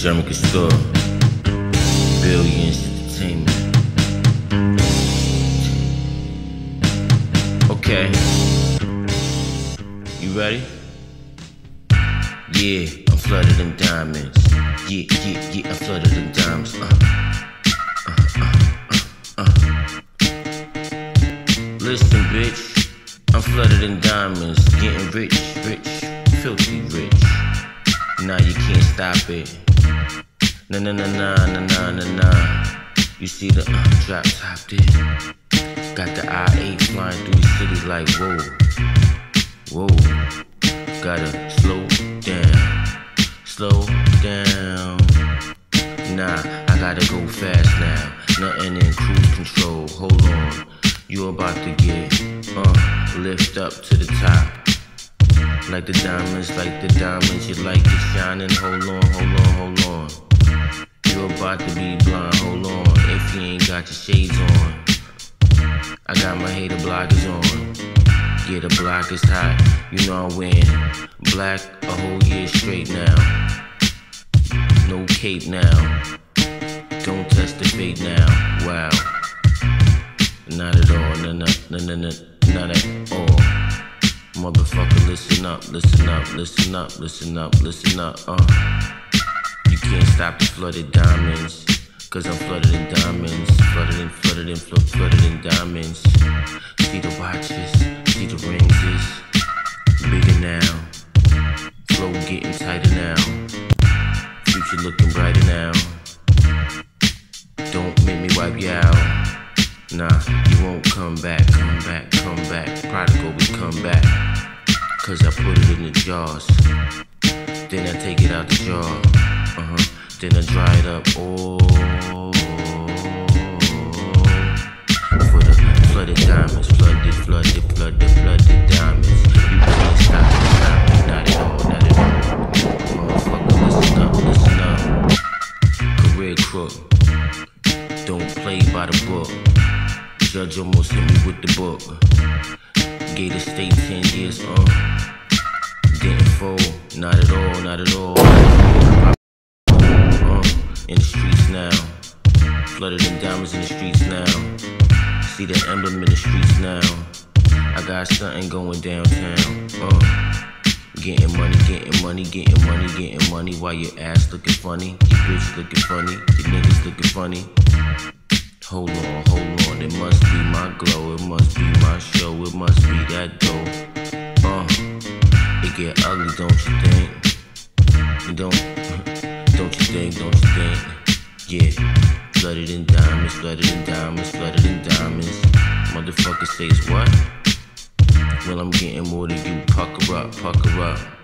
Jeremy Store, Billions Entertainment. Okay, you ready? Yeah, I'm flooded in diamonds. Yeah, I'm flooded in diamonds. Listen, bitch, I'm flooded in diamonds, getting rich, filthy rich. Nah, you can't stop it. Nah. You see the drop top there? Got the I-8 flying through the city like whoa. Gotta slow down. Nah, I gotta go fast now. Nothing in cruise control. Hold on, you about to get lift up to the top. Like the diamonds, you like it shining. Hold on. You about to be blind. Hold on, if you ain't got your shades on. I got my hater blockers on. Yeah, the block is hot. You know I'm wearing black a whole year straight now. No cape now. Don't test the fate now. Wow. Not at all. Not at all. Motherfucker, listen up. You can't stop the flooded diamonds. Cause I'm flooded in diamonds. Flooded in diamonds. See the watches, see the rings is bigger now. Flow getting tighter now. Future looking brighter now. Don't make me wipe you out. Nah, you won't come back. Prodigal will come back. Cause I put it in the jars. Then I take it out the jar. Then I dry it up. For the flooded diamonds. Flooded diamonds. You can't stop it. Not at all. Motherfucker, listen up. Career crook. Don't play by the book. Judge almost hit me with the book. Gave the state 10 years, didn't fold, not at all. In the streets now, flooded in diamonds in the streets now. See the emblem in the streets now. I got something going downtown. Getting money while your ass looking funny, your bitch looking funny, your niggas looking funny. Hold on, it must be my glow, it must be my show, it must be that dope. It get ugly, don't you think? Don't you think? Yeah, flooded in diamonds. Motherfucker says what? Well, I'm getting more than you, pucker up.